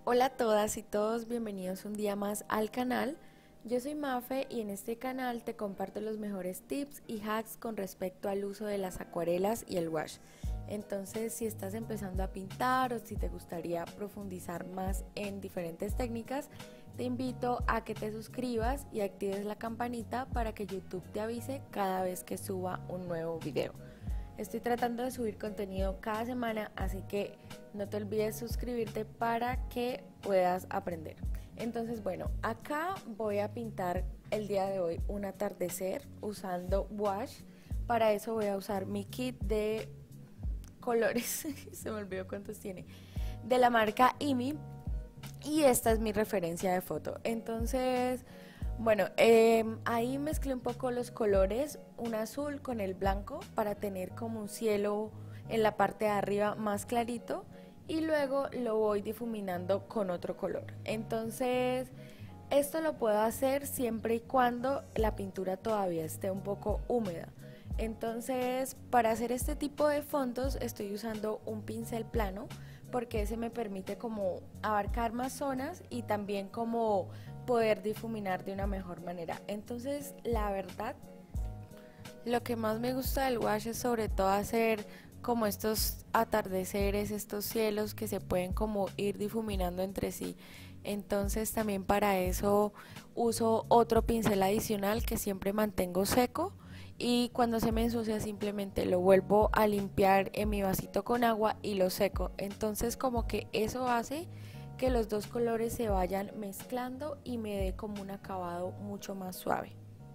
Hola a todas y todos, bienvenidos un día más al canal. Yo soy Mafe y en este canal te comparto los mejores tips y hacks con respecto al uso de las acuarelas y el wash. Entonces, si estás empezando a pintar o si te gustaría profundizar más en diferentes técnicas, te invito a que te suscribas y actives la campanita para que YouTube te avise cada vez que suba un nuevo video. Estoy tratando de subir contenido cada semana, así que no te olvides suscribirte para que puedas aprender. Entonces, bueno, acá voy a pintar el día de hoy un atardecer usando wash. Para eso voy a usar mi kit de colores, se me olvidó cuántos tiene, de la marca IMI, y esta es mi referencia de foto. Entonces, bueno, ahí mezclé un poco los colores, un azul con el blanco para tener como un cielo en la parte de arriba más clarito, y luego lo voy difuminando con otro color. Entonces, esto lo puedo hacer siempre y cuando la pintura todavía esté un poco húmeda. Entonces, para hacer este tipo de fondos estoy usando un pincel plano porque ese me permite como abarcar más zonas y también como poder difuminar de una mejor manera. Entonces, la verdad, lo que más me gusta del wash es sobre todo hacer como estos atardeceres, estos cielos que se pueden como ir difuminando entre sí. Entonces también para eso uso otro pincel adicional que siempre mantengo seco, y cuando se me ensucia simplemente lo vuelvo a limpiar en mi vasito con agua y lo seco. Entonces como que eso hace que los dos colores se vayan mezclando y me dé como un acabado mucho más suave.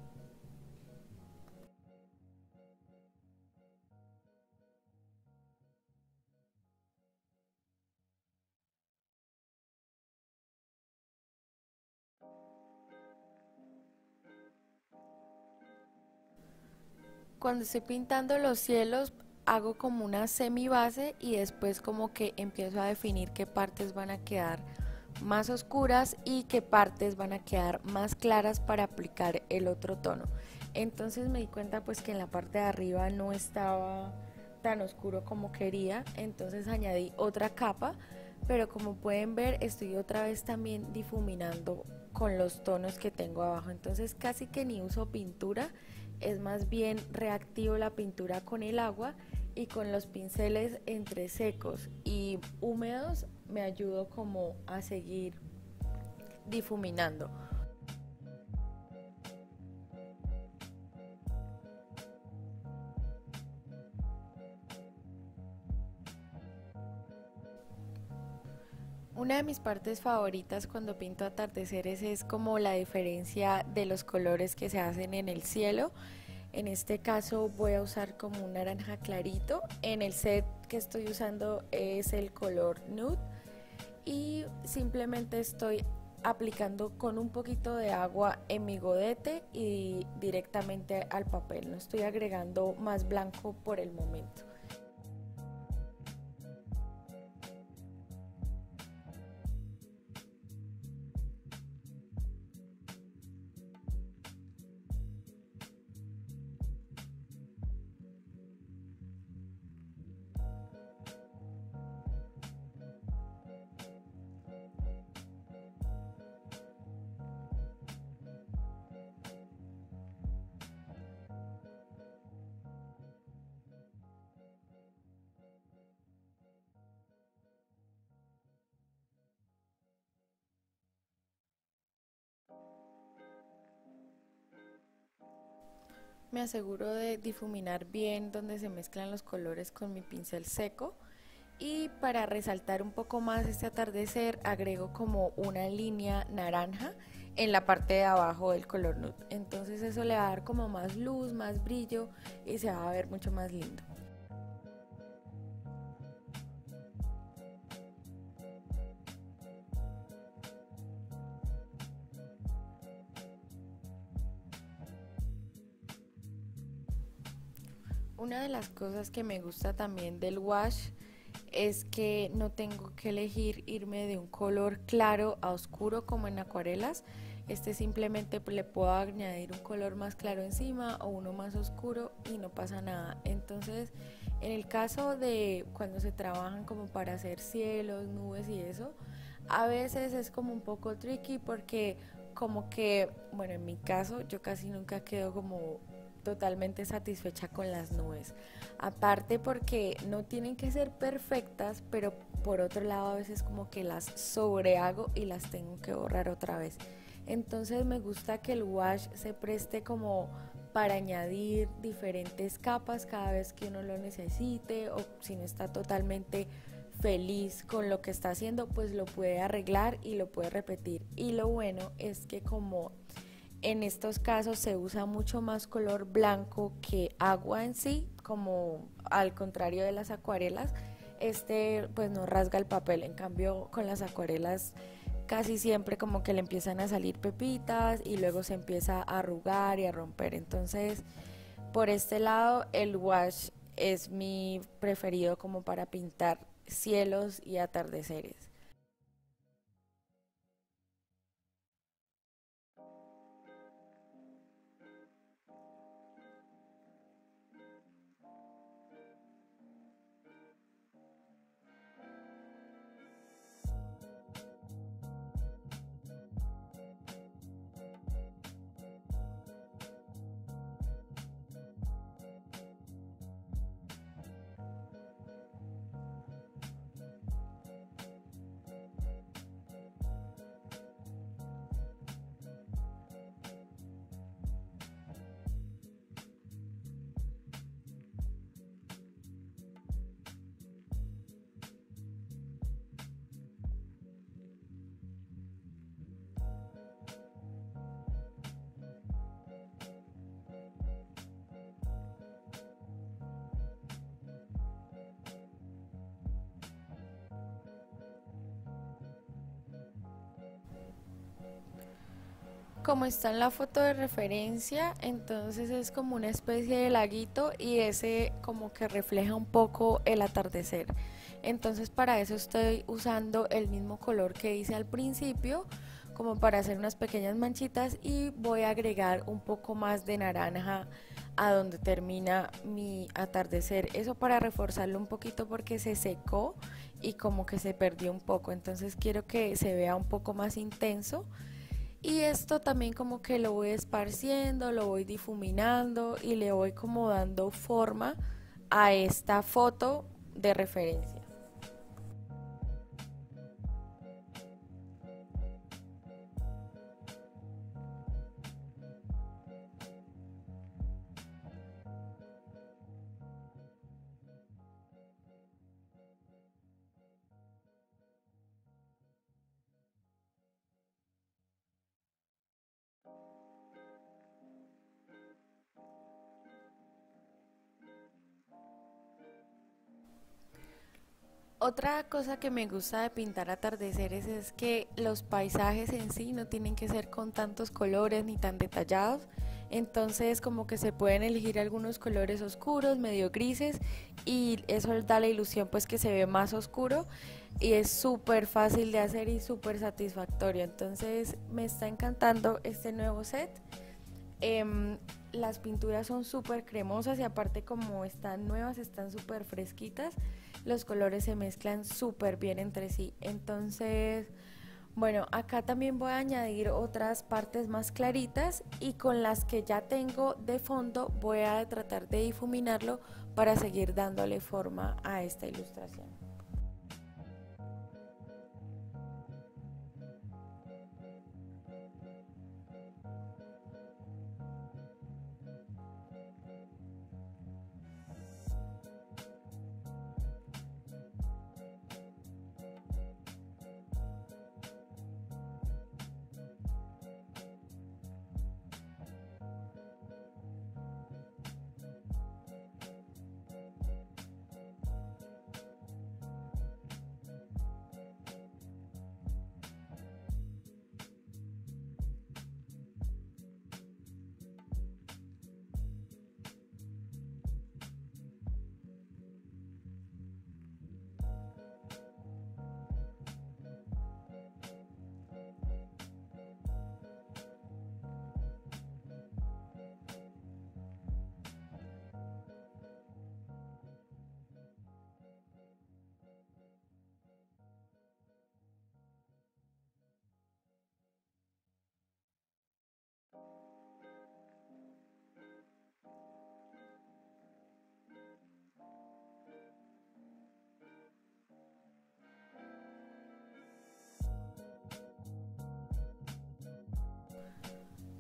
Cuando estoy pintando los cielos hago como una semi base y después como que empiezo a definir qué partes van a quedar más oscuras y qué partes van a quedar más claras para aplicar el otro tono. Entonces me di cuenta pues que en la parte de arriba no estaba tan oscuro como quería, entonces añadí otra capa, pero como pueden ver estoy otra vez también difuminando con los tonos que tengo abajo. Entonces casi que ni uso pintura, es más bien reactivo la pintura con el agua, y con los pinceles entre secos y húmedos me ayudo como a seguir difuminando. Una de mis partes favoritas cuando pinto atardeceres es como la diferencia de los colores que se hacen en el cielo. En este caso voy a usar como un naranja clarito. En el set que estoy usando es el color nude, y simplemente estoy aplicando con un poquito de agua en mi godete y directamente al papel. No estoy agregando más blanco por el momento. Me aseguro de difuminar bien donde se mezclan los colores con mi pincel seco, y para resaltar un poco más este atardecer agrego como una línea naranja en la parte de abajo del color nude. Entonces eso le va a dar como más luz, más brillo, y se va a ver mucho más lindo. Una de las cosas que me gusta también del wash es que no tengo que elegir irme de un color claro a oscuro como en acuarelas. Este simplemente le puedo añadir un color más claro encima o uno más oscuro y no pasa nada. Entonces, en el caso de cuando se trabajan como para hacer cielos, nubes y eso, A veces es como un poco tricky porque como que, bueno, en mi caso yo casi nunca quedo como totalmente satisfecha con las nubes. Aparte porque no tienen que ser perfectas, pero por otro lado a veces como que las sobrehago y las tengo que borrar otra vez. Entonces me gusta que el wash se preste como para añadir diferentes capas cada vez que uno lo necesite, o si no está totalmente feliz con lo que está haciendo, pues lo puede arreglar y lo puede repetir. Y lo bueno es que como en estos casos se usa mucho más color blanco que agua en sí, como al contrario de las acuarelas, este pues no rasga el papel. En cambio con las acuarelas casi siempre como que le empiezan a salir pepitas y luego se empieza a arrugar y a romper. Entonces por este lado el wash es mi preferido como para pintar cielos y atardeceres. Como está en la foto de referencia, entonces es como una especie de laguito y ese como que refleja un poco el atardecer. Entonces para eso estoy usando el mismo color que hice al principio, como para hacer unas pequeñas manchitas, y voy a agregar un poco más de naranja a donde termina mi atardecer. Eso para reforzarlo un poquito porque se secó y como que se perdió un poco. Entonces quiero que se vea un poco más intenso. Y esto también como que lo voy esparciendo, lo voy difuminando y le voy como dando forma a esta foto de referencia. Otra cosa que me gusta de pintar atardeceres es que los paisajes en sí no tienen que ser con tantos colores ni tan detallados. Entonces como que se pueden elegir algunos colores oscuros, medio grises, y eso da la ilusión pues que se ve más oscuro, y es súper fácil de hacer y súper satisfactorio. Entonces me está encantando este nuevo set. Las pinturas son súper cremosas y aparte como están nuevas, están súper fresquitas, los colores se mezclan súper bien entre sí. Entonces, bueno, acá también voy a añadir otras partes más claritas, y con las que ya tengo de fondo voy a tratar de difuminarlo para seguir dándole forma a esta ilustración.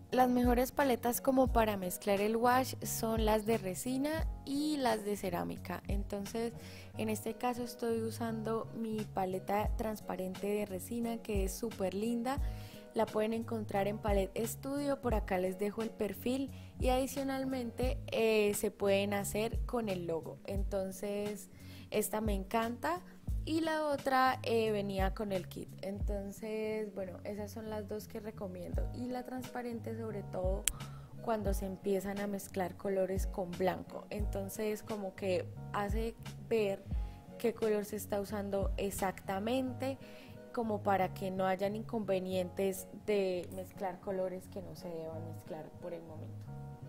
Las mejores paletas como para mezclar el wash son las de resina y las de cerámica. Entonces, en este caso estoy usando mi paleta transparente de resina que es súper linda. La pueden encontrar en Palette Studio, por acá les dejo el perfil y adicionalmente se pueden hacer con el logo. Entonces, esta me encanta y la otra venía con el kit. Entonces, bueno, esas son las dos que recomiendo. Y la transparente sobre todo cuando se empiezan a mezclar colores con blanco. Entonces, como que hace ver qué color se está usando exactamente, como para que no hayan inconvenientes de mezclar colores que no se deban mezclar por el momento.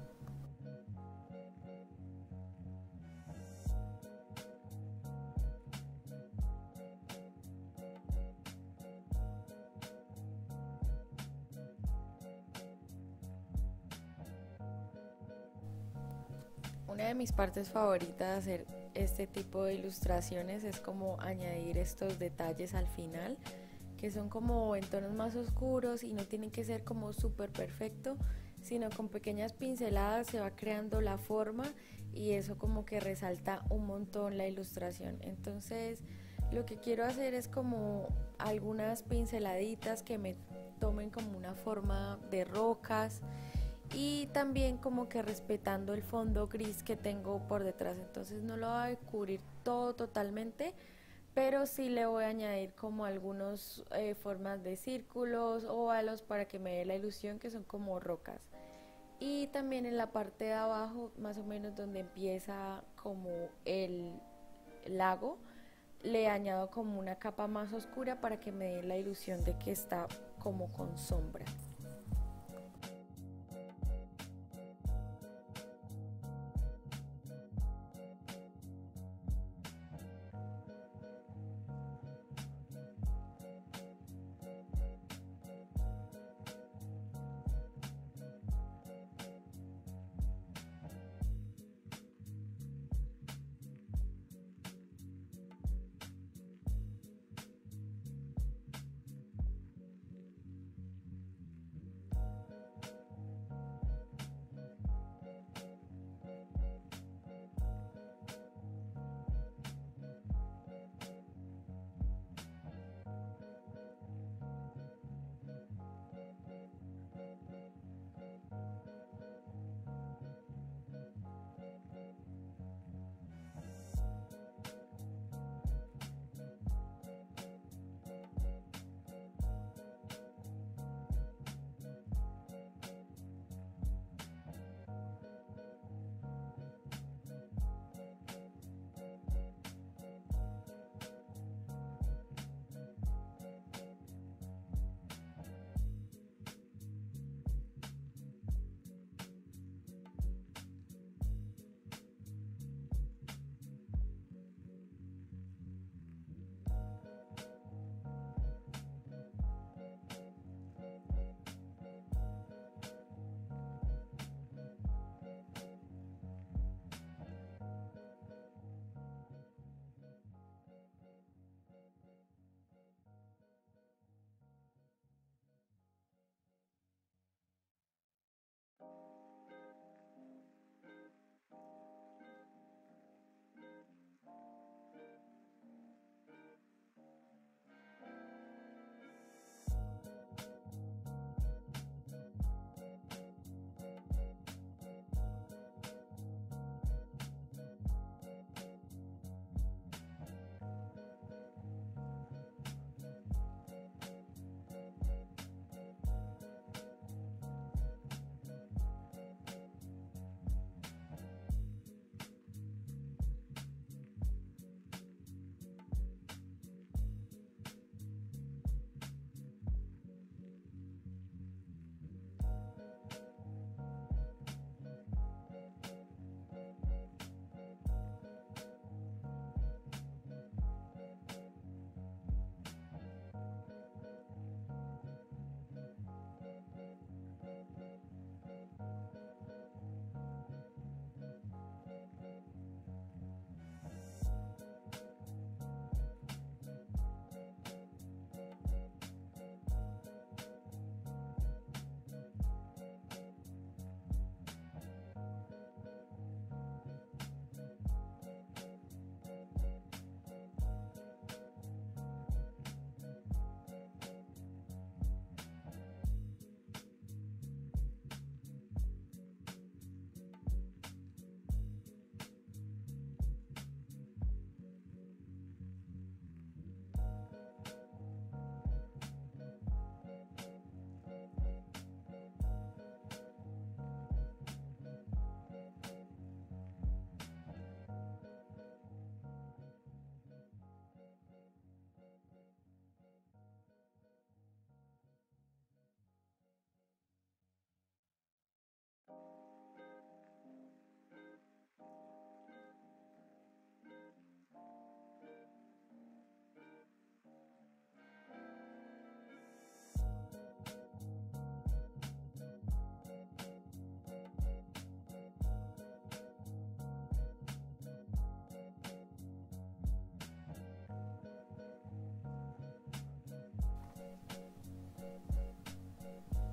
Una de mis partes favoritas de hacer este tipo de ilustraciones es como añadir estos detalles al final, que son como en tonos más oscuros y no tienen que ser como súper perfecto, sino con pequeñas pinceladas se va creando la forma y eso como que resalta un montón la ilustración. Entonces lo que quiero hacer es como algunas pinceladitas que me tomen como una forma de rocas y también como que respetando el fondo gris que tengo por detrás. Entonces no lo voy a cubrir todo totalmente, pero sí le voy a añadir como algunas formas de círculos, óvalos, para que me dé la ilusión que son como rocas. Y también en la parte de abajo, más o menos donde empieza como el lago, le añado como una capa más oscura para que me dé la ilusión de que está como con sombra.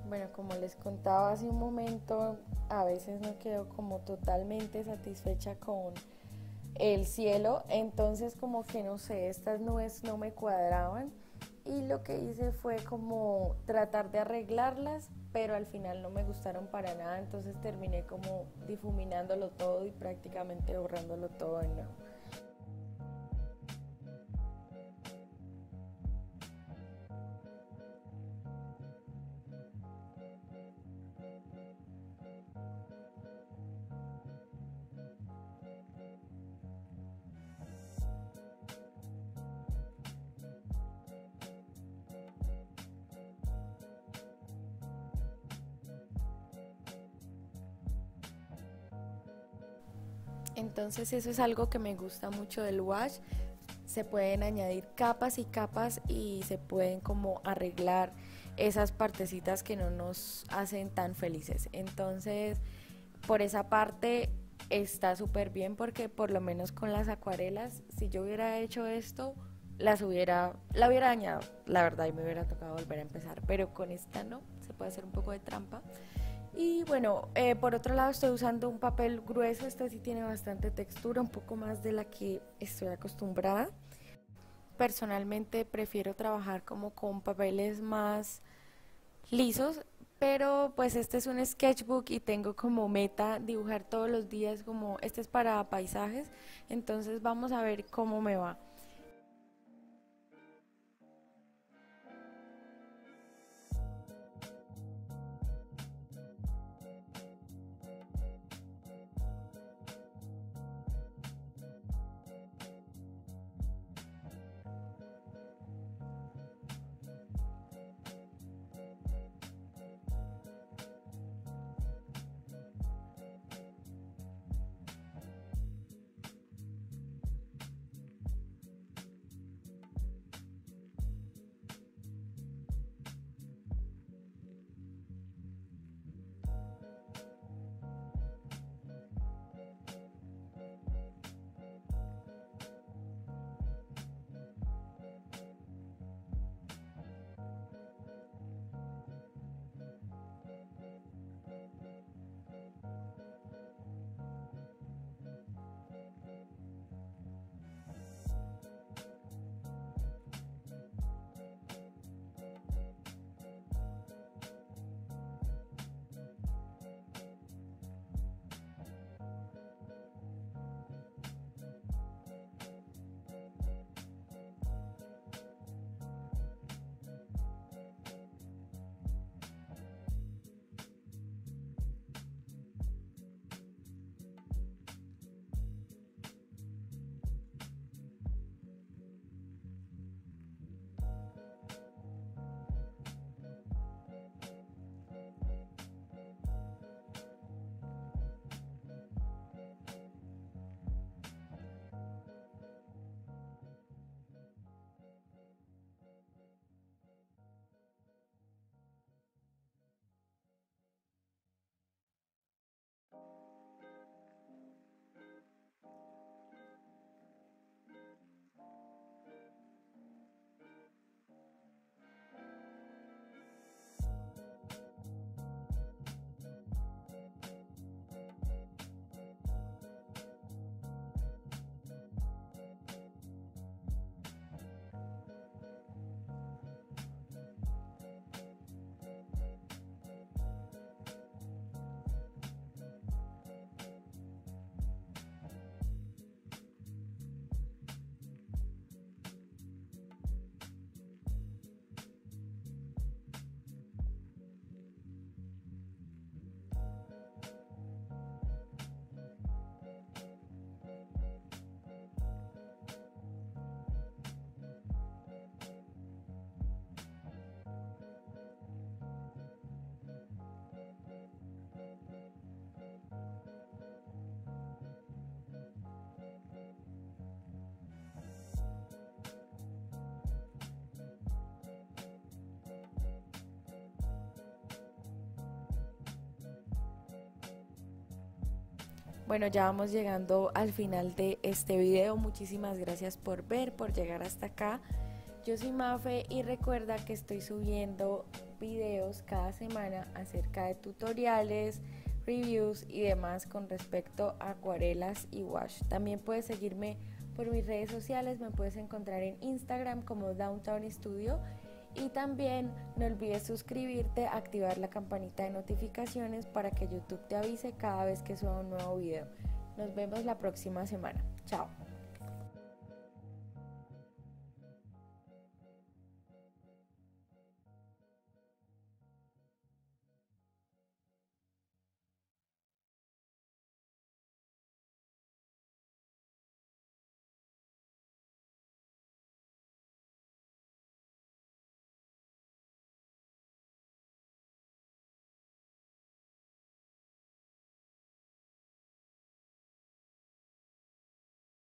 Bueno, como les contaba hace un momento, a veces no quedo como totalmente satisfecha con el cielo, entonces como que no sé, estas nubes no me cuadraban y lo que hice fue como tratar de arreglarlas, pero al final no me gustaron para nada, entonces terminé como difuminándolo todo y prácticamente borrándolo todo de nuevo. Entonces eso es algo que me gusta mucho del wash. Se pueden añadir capas y capas y se pueden como arreglar esas partecitas que no nos hacen tan felices. Entonces, por esa parte está súper bien porque por lo menos con las acuarelas, si yo hubiera hecho esto, la hubiera dañado, la verdad, y me hubiera tocado volver a empezar. Pero con esta no, se puede hacer un poco de trampa. Y bueno, por otro lado estoy usando un papel grueso, este sí tiene bastante textura, un poco más de la que estoy acostumbrada. Personalmente prefiero trabajar como con papeles más lisos, pero pues este es un sketchbook y tengo como meta dibujar todos los días, como este es para paisajes, entonces vamos a ver cómo me va. Bueno, ya vamos llegando al final de este video. Muchísimas gracias por ver, por llegar hasta acá. Yo soy Mafe y recuerda que estoy subiendo videos cada semana acerca de tutoriales, reviews y demás con respecto a acuarelas y wash. También puedes seguirme por mis redes sociales, me puedes encontrar en Instagram como Downtown Studio y también no olvides suscribirte, activar la campanita de notificaciones para que YouTube te avise cada vez que suba un nuevo video. Nos vemos la próxima semana. Chao.